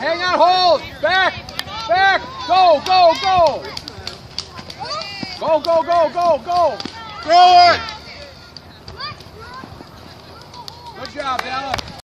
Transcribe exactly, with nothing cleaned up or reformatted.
Hang on, hold. Back. Back. Go, go, go. Go, go, go, go, go. Throw it. Good job, Dallas.